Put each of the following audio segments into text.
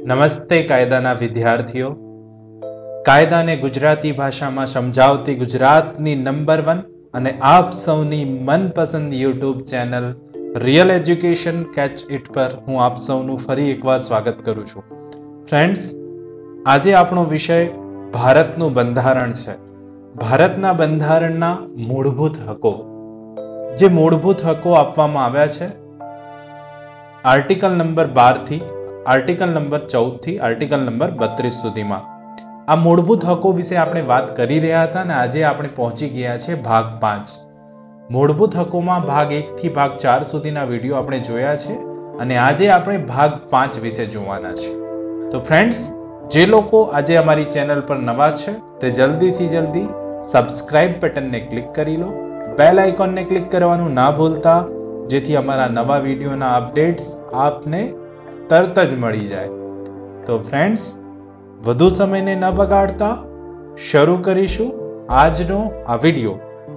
નમસ્તે કાયદાના વિદ્યાર્થીઓ. કાયદાને ગુજરાતી ભાષામાં સમજાવતી ગુજરાતની નંબર 1 અને આપ સૌની મનપસંદ YouTube channel real education catch it પર હું આપ સૌનું ફરી એકવાર સ્વાગત કરું છું. ફ્રેન્ડ્સ, આજે આપણો વિષય ભારતનું બંધારણ છે. ભારતના બંધારણના મૂળભૂત હકો. જે મૂળભૂત હકો આપવામાં આવ્યા છે આર્ટિકલ નંબર 12 થી આર્ટિકલ નંબર 14 થી આર્ટિકલ નંબર 32 સુધીમાં. આ મૂળભૂત હકો વિશે આપણે વાત કરી રહ્યા હતા અને આજે આપણે પહોંચી ગયા છે ભાગ 5. મૂળભૂત હકોમાં ભાગ 1 થી ભાગ 4 સુધીના વિડીયો આપણે જોયા છે અને આજે આપણે ભાગ 5 વિશે જોવાના છે. તો ફ્રેન્ડ્સ, જે લોકો આજે અમારી ચેનલ પર નવા છે તે જલ્દીથી જલ્દી સબસ્ક્રાઇબ બટનને ક્લિક કરી લો, બેલ આઇકોનને ક્લિક કરવાનું ના ભૂલતા, જેથી અમારા નવા વિડીયોના અપડેટ્સ આપને તરત જ મળી જાય. તો ફ્રેન્ડ્સ, વધુ સમયને ન બગાડતા શરૂ કરીશું આજનો આ વિડીયો.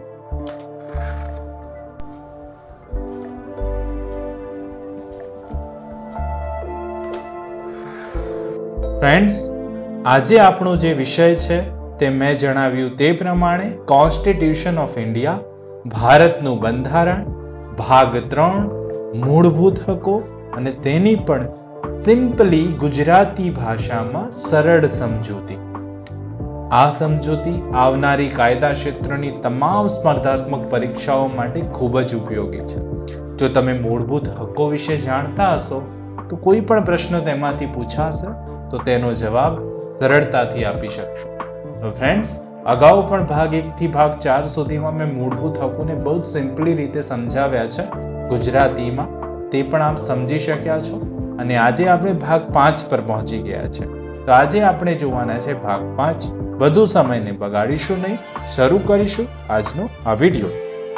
ફ્રેન્ડ્સ, આજે આપણો જે વિષય છે તે મેં જણાવ્યું તે પ્રમાણે કોન્સ્ટિટ્યુશન ઓફ ઇન્ડિયા, ભારતનું બંધારણ, ભાગ 3 મૂળભૂત હકો અને તેની પણ સિમ્પલી ગુજરાતી ભાષામાં સરળ સમજૂતી. આ સમજૂતી આવનારી કાયદા ક્ષેત્રની તમામ સ્પર્ધાત્મક પરીક્ષાઓ માટે ખૂબ જ ઉપયોગી છે. જો તમે મૂળભૂત હકો વિશે જાણતા હશો તો કોઈ પણ પ્રશ્ન તેમાંથી પૂછાશે તો તેનો જવાબ સરળતાથી આપી શકશો. તો ફ્રેન્ડ્સ, અગાઉ પણ ભાગ 1 થી ભાગ 4 સુધીમાં મેં મૂળભૂત હકોને બહુ જ સિમ્પલી રીતે સમજાવ્યા છે ગુજરાતીમાં, તે પણ આપ સમજી શક્યા છો. અને આજે આપણે ભાગ 5 પર પહોંચી ગયા છે. તો આજે આપણે જોવાના છે ભાગ 5. વધુ સમયને બગાડીશું નહીં, શરૂ કરીશું આજનો આ વિડીયો.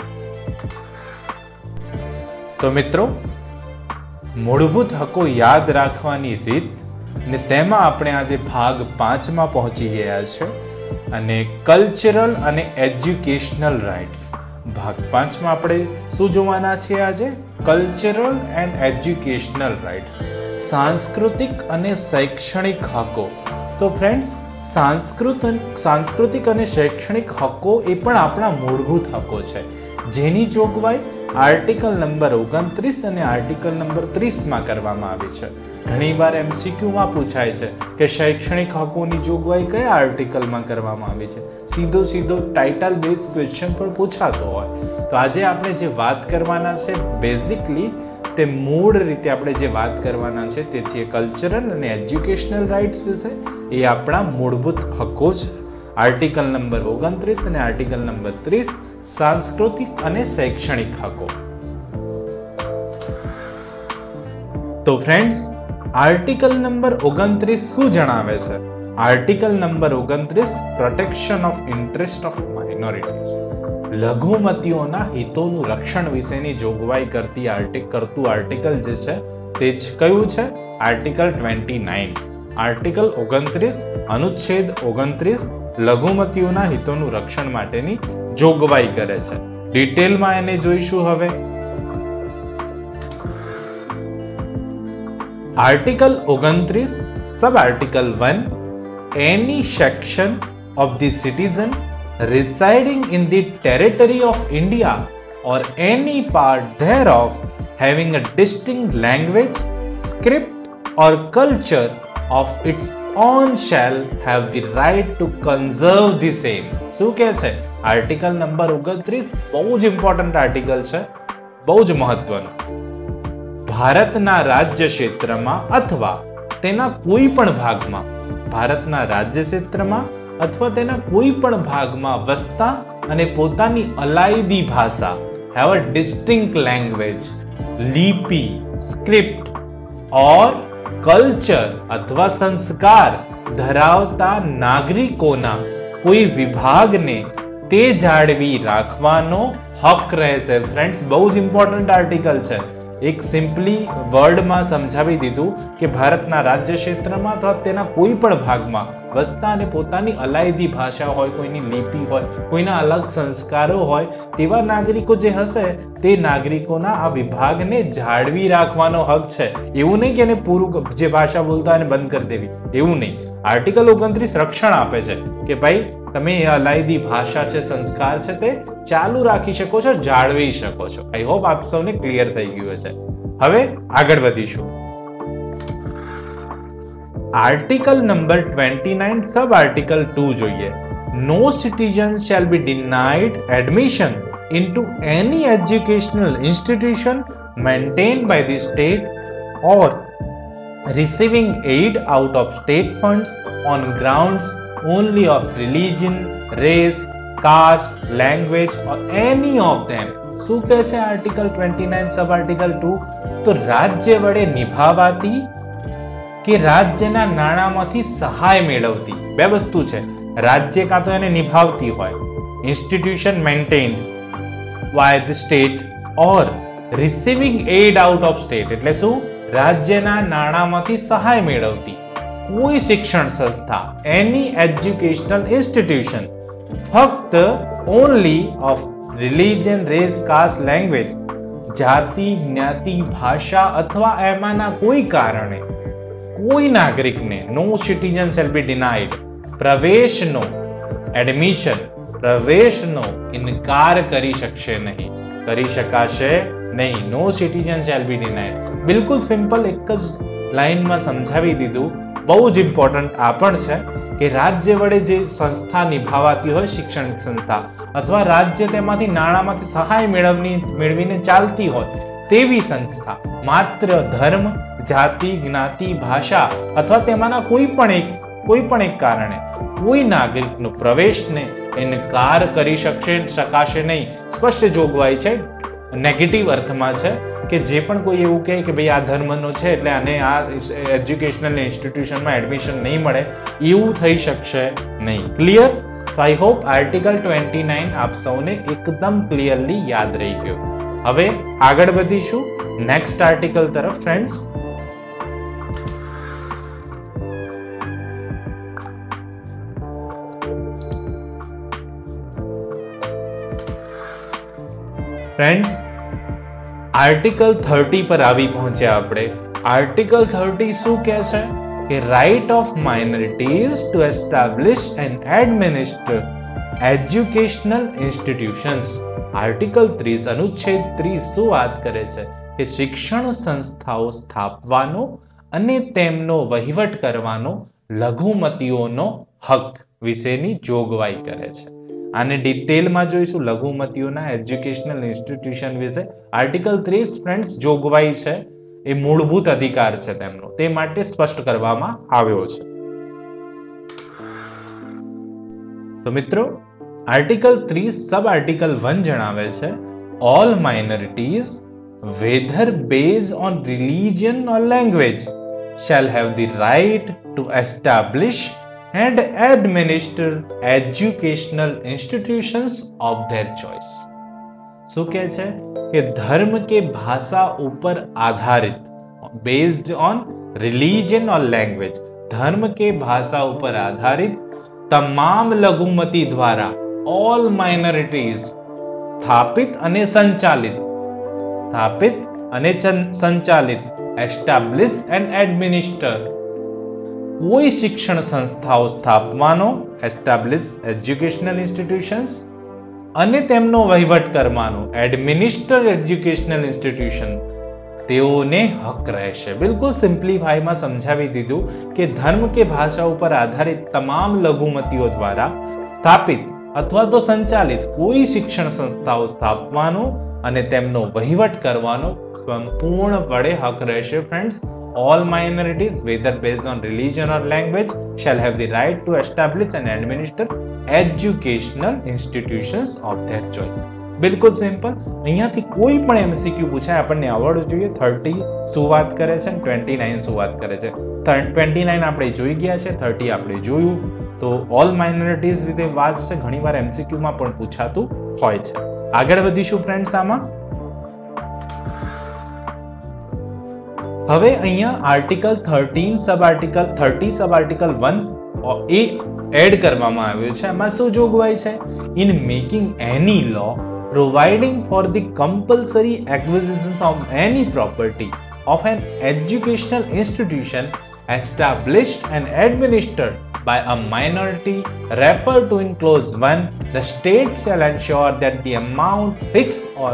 તો મિત્રો, મૂળભૂત હકો યાદ રાખવાની રીત ને તેમાં આપણે આજે ભાગ 5 માં પહોંચી ગયા છે. અને કલ્ચરલ અને એજ્યુકેશનલ રાઇટ્સ. ભાગ 5 માં આપણે શું જોવાના છીએ આજે? કલ્ચરલ એન્ડ એજ્યુકેશનલ રાઇટ્સ, સાંસ્કૃતિક અને શૈક્ષણિક હકો. તો ફ્રેન્ડ્સ, સાંસ્કૃતિક અને શૈક્ષણિક હકો એ પણ આપણા મૂળભૂત હકો છે, જેની જોગવાઈ આર્ટિકલ નંબર 29 અને આર્ટિકલ નંબર 30 માં કરવામાં આવી છે. ઘણીવાર MCQ માં પૂછાય છે કે શૈક્ષણિક હકોની જોગવાઈ કયા આર્ટિકલમાં કરવામાં આવી છે. સીધો ટાઇટલ બેઝ ક્વેશ્ચન પણ પૂછાતો હોય. તો આજે આપણે જે વાત કરવાના છે બેઝિકલી તે મૂળ રીતે આપણે જે વાત કરવાના છે તે છે કલ્ચરલ અને એજ્યુકેશનલ રાઇટ્સ વિશે. એ આપણા મૂળભૂત હકો છે. આર્ટિકલ નંબર 29 અને આર્ટિકલ નંબર 30 સાંસ્કૃતિક અને શૈક્ષણિક હકો. તો ફ્રેન્ડ્સ, આર્ટિકલ નંબર 29 શું જણાવે છે? Article number 29 protection of interest of minorities, લઘુમતીઓના હિતોનું રક્ષણ વિશેની જોગવાઈ કરતું આર્ટિકલ જે છે તે જ કયું છે? આર્ટિકલ 29. આર્ટિકલ 29 અનુચ્છેદ 29 લઘુમતીઓના હિતોનું રક્ષણ માટેની જોગવાઈ કરે છે. ડિટેલમાં એને જોઈશું હવે. Article 29 sub article 1, any section of the citizen residing in the territory of India or any part thereof having a distinct language, script or culture of its own shall have the right to conserve the same. શું કહે છે? Article number 29 બહુ જ important article છે, બહુ જ મહત્વનું. ભારતના રાજ્ય ક્ષેત્રમાં અથવા તેના કોઈ પણ ભાગમાં, ભારતના રાજ્ય ક્ષેત્રમાં અથવા તેના કોઈ પણ ભાગમાં વસતા અને પોતાની અલાયદી ભાષા, have a distinct language, લિપિ, સ્ક્રિપ્ટ ઓર કલ્ચર અથવા સંસ્કાર ધરાવતા નાગરિકોના કોઈ વિભાગને તે જાળવી રાખવાનો હક રહેશે. ફ્રેન્ડ્સ, બહુ જ ઇમ્પોર્ટન્ટ આર્ટિકલ છે. એક સિમ્પલી વર્ડમાં સમજાવી દીધું કે ભારતના રાજ્ય ક્ષેત્રમાં અથવા તેના કોઈ પણ ભાગમાં વસતા અને પોતાની અલાયદી ભાષા હોય, કોઈની લિપિ હોય, કોઈના અલગ સંસ્કારો હોય તેવા નાગરિકો જે હશે તે નાગરિકોના આ વિભાગને જાળવી રાખવાનો હક છે. એવું નહીં કે એને પૂરું જે ભાષા બોલતા હોય એને બંધ કરી દેવી, એવું નહીં. આર્ટિકલ 29 રક્ષણ આપે છે કે ભાઈ તમે એ અલાયદી ભાષા છે, સંસ્કાર છે તે ચાલુ રાખી શકો છો, જાળવી શકો છો. આઈ હોપ આપ સૌને ક્લિયર થઈ ગયું છે. હવે આગળ વધીશું. આર્ટિકલ નંબર 29 સબ આર્ટિકલ 2 જોઈએ. No citizen shall be denied admission into any educational institution maintained by the state or receiving aid out of state funds on grounds only of religion, race, caste, language or any of them. શું કહે છે article 29 sub article 2? તો રાજ્ય વડે નિભાવાતી કે રાજ્યના નાણામાંથી સહાય મેળવતી બે વસ્તુ છે. રાજ્ય કાં તો એને નિભાવતી હોય, institution maintained by the state or receiving aid out of state એટલે શું? રાજ્યના નાણામાંથી સહાય મેળવતી કોઈ શિક્ષણ સંસ્થા, any educational institution, ફક્ત only of religion, race, caste, language, જાતિ, જ્ઞાતિ, ભાષા અથવા એમાંના કોઈ કારણે કોઈ નાગરિકને no citizen shall be denied પ્રવેશનો, એડમિશન પ્રવેશનો ઇનકાર કરી શકશે નહીં, કરી શકાશે નહીં. No citizen shall be denied. બિલકુલ સિમ્પલ એક જ લાઈનમાં સમજાવી દીધું. બહુ જ ઇમ્પોર્ટન્ટ આ પણ છે કે રાજ્ય વડે જે સંસ્થા નિભાવાતી હોય, શિક્ષણ સંસ્થા અથવા રાજ્ય તેમાંથી નાણામાંથી સહાય મેળવીને ચાલતી હોય તેવી સંસ્થા માત્ર ધર્મ, જાતિ, જ્ઞાતિ, ભાષા અથવા તેમાંના કોઈ પણ એક કારણે કોઈ નાગરિકનો પ્રવેશને ઇનકાર કરી શકાશે નહીં. સ્પષ્ટ જોગવાઈ છે, નેગેટિવ અર્થમાં છે કે જે પણ કોઈ એવું કહે કે ભાઈ આ ધર્મનો છે એટલે આને આ એજ્યુકેશનલ ઇન્સ્ટિટ્યુશનમાં એડમિશન નહીં મળે, એવું થઈ શકશે નહીં. ક્લિયર? તો આઈ હોપ આર્ટિકલ 29 આપ સૌને એકદમ ક્લિયરલી યાદ રહી ગયું. હવે આગળ વધીશું નેક્સ્ટ આર્ટિકલ તરફ ફ્રેન્ડ્સ. ફ્રેન્ડ્સ આર્ટિકલ 30 પર આવી પહોંચ્યા આપણે. આર્ટિકલ 30 શું કહે છે કે right of minorities to establish and administer educational institutions. Article 30 અનુચ્છેદ 30 શું વાત કરે છે કે શિક્ષણ સંસ્થાઓ સ્થાપવાનો અને તેમનો વહીવટ કરવાનો લઘુમતીઓનો હક વિશેની જોગવાઈ કરે છે. આને ડિટેલમાં જોઈશું લઘુમતીઓના એજ્યુકેશનલ ઇન્સ્ટિટ્યુશન વિશે. આર્ટિકલ 30 ફ્રેન્ડ્સ જોગવાઈ છે, એ મૂળભૂત અધિકાર છે તેમનો, તે માટે સ્પષ્ટ કરવામાં આવ્યો છે. તો મિત્રો આર્ટિકલ 30 સબ આર્ટિકલ 1 જણાવે છે all minorities whether based on religion or language shall have the right to establish and administer educational institutions of their choice. શું કહે છે કે ધર્મ કે ભાષા ઉપર આધારિત, based on religion or language, ધર્મ કે ભાષા ઉપર આધારિત તમામ લઘુમતી દ્વારા ઓલ માઇનોરિટીઝ સ્થાપિત અને સંચાલિત એસ્ટાબ્લિશ એન્ડ એડમિનિસ્ટર કોઈ શિક્ષણ સંસ્થાઓ સ્થાપવાનો, એસ્ટાબ્લિશ એજ્યુકેશનલ ઇન્સ્ટિટ્યુશન્સ, અને તેમનો વહીવટ કરવાનો, એડમિનિસ્ટર એજ્યુકેશનલ ઇન્સ્ટિટ્યુશન, તેઓને હક રહેશે. બિલકુલ સિમ્પ્લિફાઈમાં સમજાવી દીધું કે ધર્મ કે ભાષા ઉપર આધારિત તમામ લઘુમતીઓ દ્વારા સ્થાપિત અથવા તો સંચાલિત કોઈ શિક્ષણ સંસ્થાઓ સ્થાપવાનો અને તેમનો વહીવટ કરવાનો સંપૂર્ણપણે હક રહેશે. Friends, all minorities whether based on religion or language shall have the right to establish and administer educational institutions of their choice. બિલકુલ સિમ્પલ. અહીંયાથી કોઈ પણ એમસીક્યુ પૂછાય આપણને આવડવું જોઈએ. 30 શું વાત કરે છે, 29 શું વાત કરે છે. 29 આપણે જોઈ ગયા છે, 30 આપણે જોયું. તો ઓલ માઇનોરિટીઝ વિશે વાત છે, ઘણીવાર એમસીક્યુમાં પણ પૂછાતું હોય છે. આગળ વધીશું ફ્રેન્ડ્સ. આમાં હવે અહીંયા article 13 sub article 30 sub article 1 A add કરવામાં આવ્યો છે. એમાં શું જોગવાઈ છે? In making any law providing for the compulsory acquisition of any property of an educational institution established and administered by a minority referred to in clause 1, the state shall ensure that the amount fixed or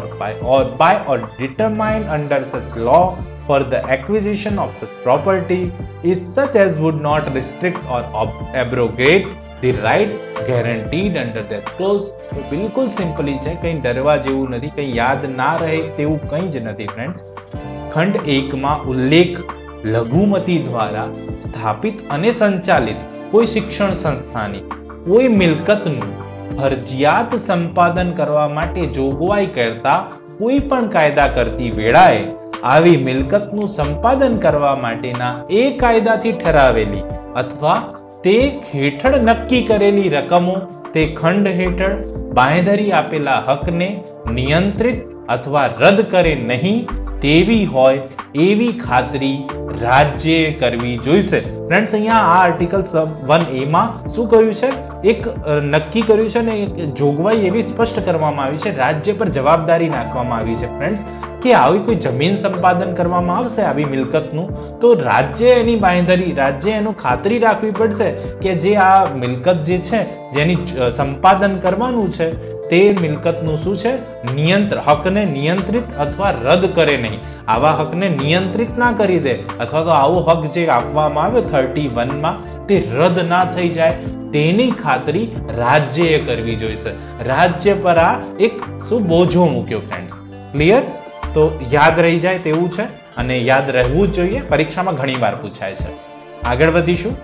determined under such law for the acquisition of such property is such as would not restrict or abrogate the right guaranteed under that clause. તો બિલકુલ simply છે, કંઈ ડરવા જેવું નથી, કંઈ યાદ ના રહે તેવું કંઈ જ નથી ફ્રેન્ડ્સ. ખંડ 1 માં ઉલ્લેખ લઘુમતી દ્વારા સ્થાપિત અને સંચાલિત કોઈ શિક્ષણ સંસ્થાની કોઈ મિલકતનું ફરજિયાત સંપાદન કરવા માટે જોગવાઈ કરતા કોઈ પણ કાયદા કરતી વેળાએ આવી મિલકતનું સંપાદન કરવા માટેના એ કાયદાથી ઠરાવેલી અથવા તે હેઠળ નક્કી કરેલી રકમો તે ખંડ હેઠળ બાંહેધરી આપેલા હકને નિયંત્રિત અથવા રદ કરે નહીં તેવી હોય એવી ખાતરી રાજ્યએ કરવી જોઈશે. ફ્રેન્ડ્સ, અહીંયા આ આર્ટિકલ 1A માં શું કર્યું છે? એક નક્કી કર્યું છે ને એક જોગવાઈ એવી સ્પષ્ટ કરવામાં આવી છે, રાજ્ય પર જવાબદારી નાખવામાં આવી છે ફ્રેન્ડ્સ, કે આવી કોઈ જમીન સંપાદન કરવામાં આવશે આવી મિલકતનું તો રાજ્ય એની બાંહેધરી, રાજ્ય એનું ખાતરી રાખવી પડશે કે જે આ મિલકત જે છે જેની સંપાદન કરવાનું છે તે મિલકતનું શું છે? હકને નિયંત્રિત અથવા રદ કરે નહીં. આવા હકને નિયંત્રિત ના કરી દે અથવા તો આવો હક જે આપવામાં આવ્યો 31 માં તે રદ ના થઈ જાય તેની ખાતરી રાજ્યએ કરવી જોઈશે. રાજ્ય પર આ એક શું બોજો મૂક્યો ફ્રેન્ડ્સ. ક્લિયર? તો યાદ રહી જાય તેવું છે અને યાદ રહેવું જ જોઈએ, પરીક્ષામાં ઘણી વાર પૂછાય છે. આગળ વધીશું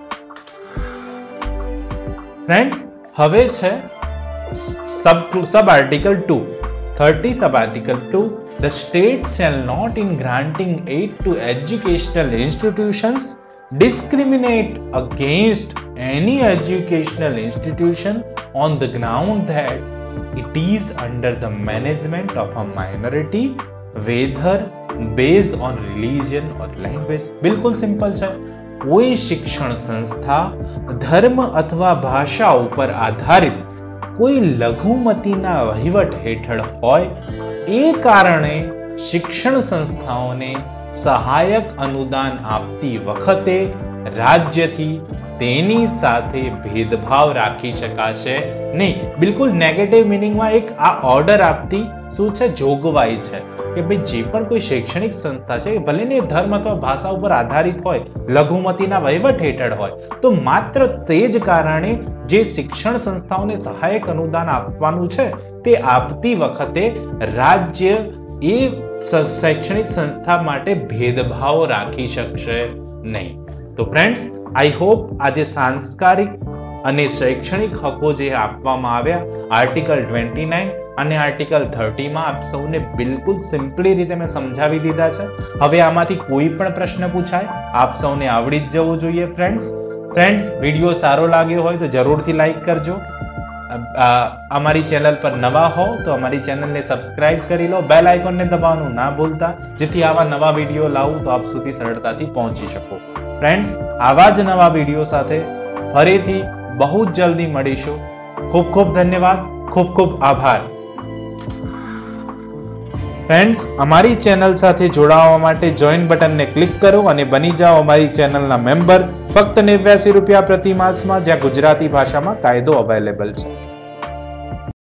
ફ્રેન્ડ્સ. હવે છે sub article 2, 30 sub article 2, the state shall not in granting aid to educational institutions discriminate against any educational institution on the ground that it is under the management of a minority, whether based on religion or language. बिल्कुल simple है. कोई शिक्षण संस्था धर्म अथवा भाषा ઉપર આધારિત કોઈ લઘુમતીના વહીવટ હેઠળ હોય એ કારણે શિક્ષણ સંસ્થાઓને સહાયક અનુદાન આપતી વખતે રાજ્યથી તેની સાથે ભેદભાવ રાખી શકાશે નહીં. બિલકુલ નેગેટિવ મિનિંગમાં એક આ ઓર્ડર આપતી શું છે? જોગવાઈ છે કે ભાઈ જે પણ કોઈ શૈક્ષણિક સંસ્થા છે ભલે ને ધર્મ અથવા ભાષા ઉપર આધારિત હોય, લઘુમતીના વહીવટ હેઠળ હોય, તો માત્ર તે જ કારણે જે શિક્ષણ સંસ્થાઓને સહાયક અનુદાન આપવાનું છે તે આપતી વખતે રાજ્ય એ શૈક્ષણિક સંસ્થા માટે ભેદભાવ રાખી શકશે નહીં. તો ફ્રેન્ડ્સ, આઈ હોપ આજે સાંસ્કારિક અને શૈક્ષણિક હકો જે આપવામાં આવ્યા આર્ટિકલ 29 અને આર્ટિકલ 30 માં આપ સૌને બિલકુલ સિમ્પલી રીતે મેં સમજાવી દીધા છે. હવે આમાંથી કોઈ પણ પ્રશ્ન પૂછાય આપ સૌને આવડી જ જવું જોઈએ ફ્રેન્ડ્સ. વિડીયો સારો લાગ્યો હોય તો જરૂરથી લાઈક કરજો. અમારી ચેનલ પર નવા હો તો અમારી ચેનલને સબસ્ક્રાઇબ કરી લો, બેલ આઇકોનને દબાવવાનું ના ભૂલતા, જેથી આવા નવા વિડીયો લાવું તો આપ સુધી સરળતાથી પહોંચી શકો. ફ્રેન્ડ્સ, આવા જ નવા વિડીયો સાથે ફરીથી બહુ જ જલ્દી મળીશું. ખૂબ ખૂબ ધન્યવાદ, ખૂબ ખૂબ આભાર. ફ્રેન્ડ્સ, અમારી ચેનલ સાથે જોડાવા માટે જોઈન બટનને ક્લિક કરો અને બની જાઓ અમારી ચેનલના મેમ્બર. ફક્ત 89 રૂપિયા પ્રતિ માસમાં, જ્યાં ગુજરાતી ભાષામાં કાયદો અવેલેબલ છે.